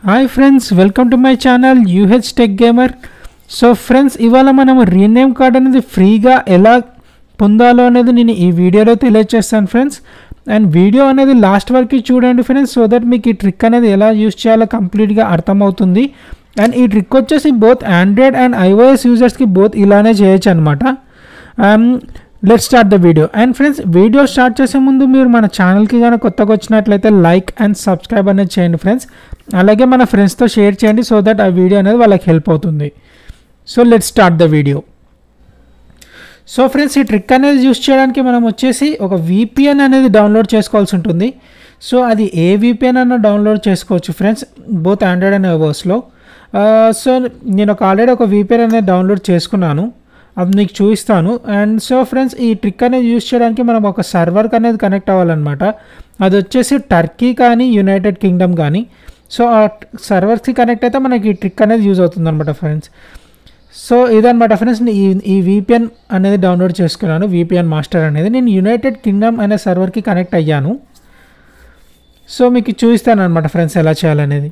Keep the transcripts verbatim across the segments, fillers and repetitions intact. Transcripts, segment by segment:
Hi friends, welcome to my channel UH tech gamer. So friends, ఇవాళ మనం rename card అనేది ఫ్రీగా ఎలా పొందాలో అనేది నేను ఈ వీడియోలో తెలియజేస్తాను ఫ్రెండ్స్. అండ్ వీడియో అనేది లాస్ట్ వరకు చూడండి ఫ్రెండ్స్, సో దట్ మీకు ఈ ట్రిక్ అనేది ఎలా యూజ్ చేయాలో కంప్లీట్గా అర్థమవుతుంది. అండ్ ఈ ట్రిక్ వచ్చేసి బోత్ ఆండ్రాయిడ్ అండ్ ఐఓఎస్ యూజర్స్కి బోత్ ఇలానే చేయొచ్చు అనమాట. Let's start the video. And friends, video start చేసే ముందు మీరు మన ఛానల్కి కానీ కొత్తగా వచ్చినట్లయితే లైక్ అండ్ సబ్స్క్రైబ్ అనేది చేయండి ఫ్రెండ్స్. అలాగే మన ఫ్రెండ్స్తో షేర్ చేయండి, సో దట్ ఆ వీడియో అనేది వాళ్ళకి హెల్ప్ అవుతుంది. So let's start the video. So friends, ఈ ట్రిక్ అనేది యూస్ చేయడానికి మనం వచ్చేసి ఒక విపిఎన్ అనేది డౌన్లోడ్ చేసుకోవాల్సి ఉంటుంది. సో అది ఏ విపిఎన్ అన్న డౌన్లోడ్ చేసుకోవచ్చు ఫ్రెండ్స్, బోత్ ఆండ్రాయిడ్ అండ్ ఐఓఎస్లో. సో నేను ఒక ఆల్రెడీ ఒక విపిఎన్ అనేది డౌన్లోడ్ చేసుకున్నాను, అది మీకు చూపిస్తాను. అండ్ సో ఫ్రెండ్స్, ఈ ట్రిక్ అనేది యూస్ చేయడానికి మనం ఒక సర్వర్కి అనేది కనెక్ట్ అవ్వాలన్నమాట. అది వచ్చేసి టర్కీ కానీ యునైటెడ్ కింగ్డమ్ కానీ. సో ఆ సర్వర్స్కి కనెక్ట్ అయితే మనకి ఈ ట్రిక్ అనేది యూజ్ అవుతుంది అనమాట ఫ్రెండ్స్. సో ఇదనమాట ఫ్రెండ్స్, ఈ ఈ విపిఎన్ అనేది డౌన్లోడ్ చేసుకున్నాను, విపిఎన్ మాస్టర్ అనేది. నేను యునైటెడ్ కింగ్డమ్ అనే సర్వర్కి కనెక్ట్ అయ్యాను. సో మీకు చూపిస్తాను అనమాట ఫ్రెండ్స్ ఎలా చేయాలనేది.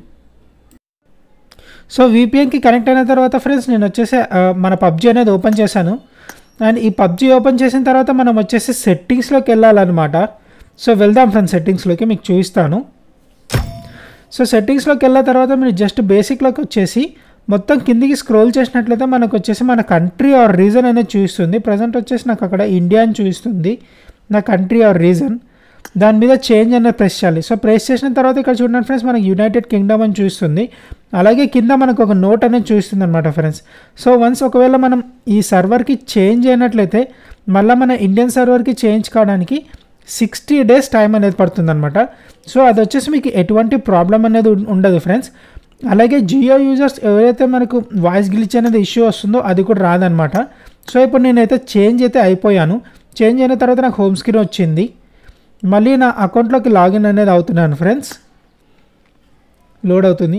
సో విపిఎన్కి కనెక్ట్ అయిన తర్వాత ఫ్రెండ్స్, నేను వచ్చేసి మన పబ్జీ అనేది ఓపెన్ చేశాను. అండ్ ఈ పబ్జీ ఓపెన్ చేసిన తర్వాత మనం వచ్చేసి సెట్టింగ్స్లోకి వెళ్ళాలన్నమాట. సో వెళ్దాం ఫ్రెండ్స్ సెట్టింగ్స్లోకి, మీకు చూపిస్తాను. సో సెట్టింగ్స్లోకి వెళ్ళిన తర్వాత మీరు జస్ట్ బేసిక్లోకి వచ్చేసి మొత్తం కిందికి స్క్రోల్ చేసినట్లయితే మనకు వచ్చేసి మన కంట్రీ ఆర్ రీజన్ అనేది చూపిస్తుంది. ప్రజెంట్ వచ్చేసి నాకు అక్కడ ఇండియా అని చూపిస్తుంది, నా కంట్రీ ఆర్ రీజన్. దాని మీద చేంజ్ అనేది ప్రెస్ చేయాలి. సో ప్రెస్ చేసిన తర్వాత ఇక్కడ చూడండి ఫ్రెండ్స్, మనకి యునైటెడ్ కింగ్డమ్ అని చూస్తుంది. అలాగే కింద మనకు ఒక నోట్ అనేది చూస్తుంది అనమాట ఫ్రెండ్స్. సో వన్స్ ఒకవేళ మనం ఈ సర్వర్కి చేంజ్ అయినట్లయితే మళ్ళీ మన ఇండియన్ సర్వర్కి చేంజ్ కావడానికి సిక్స్టీ డేస్ టైం అనేది పడుతుంది అనమాట. సో అది వచ్చేసి మీకు ఎటువంటి ప్రాబ్లం అనేది ఉండదు ఫ్రెండ్స్. అలాగే జియో యూజర్స్ ఎవరైతే మనకు వాయిస్ గ్లిచ్ అనేది ఇష్యూ వస్తుందో అది కూడా రాదనమాట. సో ఇప్పుడు నేనైతే చేంజ్ అయితే అయిపోయాను. చేంజ్ అయిన తర్వాత నాకు హోమ్ స్క్రీన్ వచ్చింది. మళ్ళీ నా అకౌంట్లోకి లాగిన్ అనేది అవుతున్నాను ఫ్రెండ్స్. లోడ్ అవుతుంది.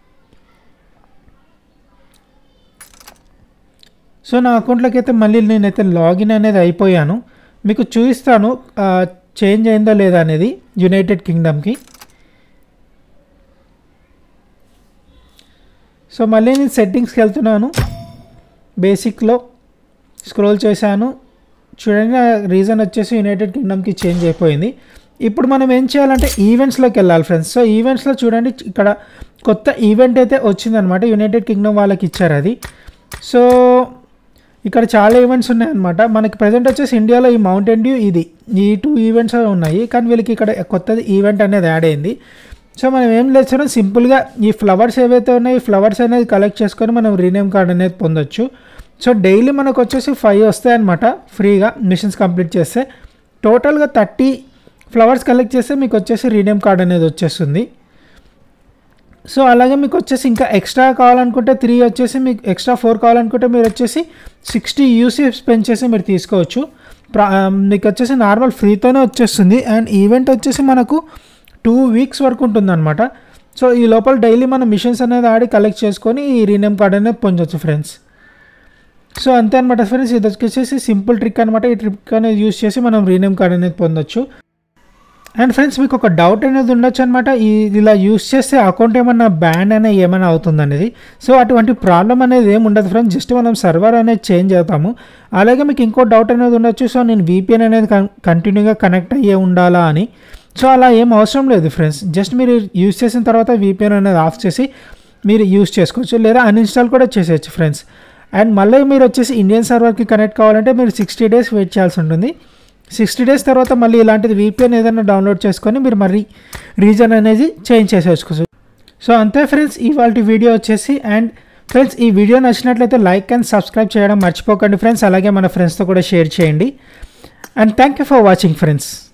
సో నా అకౌంట్లోకి అయితే మళ్ళీ నేనైతే లాగిన్ అనేది అయిపోయాను. మీకు చూపిస్తాను చేంజ్ అయిందా లేదా అనేది యునైటెడ్ కింగ్డమ్కి. సో మళ్ళీ నేను సెట్టింగ్స్కి వెళ్తున్నాను, బేసిక్లో స్క్రోల్ చేశాను. చూడండి, రీజన్ వచ్చేసి యునైటెడ్ కింగ్డమ్కి చేంజ్ అయిపోయింది. ఇప్పుడు మనం ఏం చేయాలంటే ఈవెంట్స్లోకి వెళ్ళాలి ఫ్రెండ్స్. సో ఈవెంట్స్లో చూడండి, ఇక్కడ కొత్త ఈవెంట్ అయితే వచ్చిందనమాట, యునైటెడ్ కింగ్డమ్ వాళ్ళకి ఇచ్చారు అది. సో ఇక్కడ చాలా ఈవెంట్స్ ఉన్నాయన్నమాట. మనకి ప్రజెంట్ వచ్చేసి ఇండియాలో ఈ మౌంటైన్ డ్యూ ఇది ఈ టూ ఈవెంట్స్ ఉన్నాయి, కానీ వీళ్ళకి ఇక్కడ కొత్తది ఈవెంట్ అనేది యాడ్ అయింది. సో మనం ఏం చేస్తున్నాం, సింపుల్గా ఈ ఫ్లవర్స్ ఏవైతే ఉన్నాయో ఈ ఫ్లవర్స్ అనేది కలెక్ట్ చేసుకొని మనం రీనేమ్ కార్డ్ అనేది పొందొచ్చు. సో డైలీ మనకు వచ్చేసి ఫైవ్ వస్తాయన్నమాట ఫ్రీగా మిషన్స్ కంప్లీట్ చేస్తే. టోటల్గా థర్టీ ఫ్లవర్స్ కలెక్ట్ చేస్తే మీకు వచ్చేసి రీనేమ్ కార్డ్ అనేది వచ్చేస్తుంది. సో అలాగే మీకు వచ్చేసి ఇంకా ఎక్స్ట్రా కావాలనుకుంటే త్రీ వచ్చేసి మీకు ఎక్స్ట్రా ఫోర్ కావాలనుకుంటే మీరు వచ్చేసి సిక్స్టీ యూసీ స్పెండ్ చేసి మీరు తీసుకోవచ్చు. మీకు వచ్చేసి నార్మల్ ఫ్రీతోనే వచ్చేస్తుంది. అండ్ ఈవెంట్ వచ్చేసి మనకు టూ వీక్స్ వరకు ఉంటుందన్నమాట. సో ఈ లోపల డైలీ మన మిషన్స్ అనేది ఆడి కలెక్ట్ చేసుకొని ఈ రీనేమ్ కార్డ్ అనేది పొందొచ్చు ఫ్రెండ్స్. సో అంతే అనమాట ఫ్రెండ్స్, ఇది వచ్చేసి సింపుల్ ట్రిక్ అనమాట. ఈ ట్రిక్ అనేది యూస్ చేసి మనం రీనేమ్ కార్డ్ అనేది పొందొచ్చు. అండ్ ఫ్రెండ్స్, మీకు ఒక డౌట్ అనేది ఉండొచ్చు అనమాట, ఈ ఇలా యూస్ చేస్తే అకౌంట్ ఏమన్నా బ్యాన్ అనేది ఏమైనా అవుతుంది అనేది. సో అటువంటి ప్రాబ్లం అనేది ఏమి ఉండదు ఫ్రెండ్స్, జస్ట్ మనం సర్వర్ అనేది చేంజ్ అవుతాము. అలాగే మీకు ఇంకో డౌట్ అనేది ఉండొచ్చు, సో నేను విపిఎన్ అనేది కంటిన్యూగా కనెక్ట్ అయ్యే ఉండాలా అని. సో అలా ఏం అవసరం లేదు ఫ్రెండ్స్, జస్ట్ మీరు యూస్ చేసిన తర్వాత విపిఎన్ అనేది ఆఫ్ చేసి మీరు యూస్ చేసుకోవచ్చు, లేదా అన్ఇన్స్టాల్ కూడా చేసేయచ్చు ఫ్రెండ్స్. అండ్ మళ్ళీ మీరు వచ్చేసి ఇండియన్ సర్వర్కి కనెక్ట్ కావాలంటే మీరు సిక్స్టీ డేస్ వెయిట్ చేయాల్సి ఉంటుంది. సిక్స్టీ డేస్ తర్వాత మళ్ళీ ఇలాంటిది విపిఎన్ ఏదైనా డౌన్లోడ్ చేసుకొని మీరు మళ్ళీ రీజన్ అనేది చేంజ్ చేసేసుకోవచ్చు. సో అంతే ఫ్రెండ్స్ ఇవాళ వీడియో వచ్చేసి. అండ్ ఫ్రెండ్స్, ఈ వీడియో నచ్చినట్లయితే లైక్ అండ్ సబ్స్క్రైబ్ చేయడం మర్చిపోకండి ఫ్రెండ్స్. అలాగే మన ఫ్రెండ్స్తో కూడా షేర్ చేయండి. And thank you for watching friends.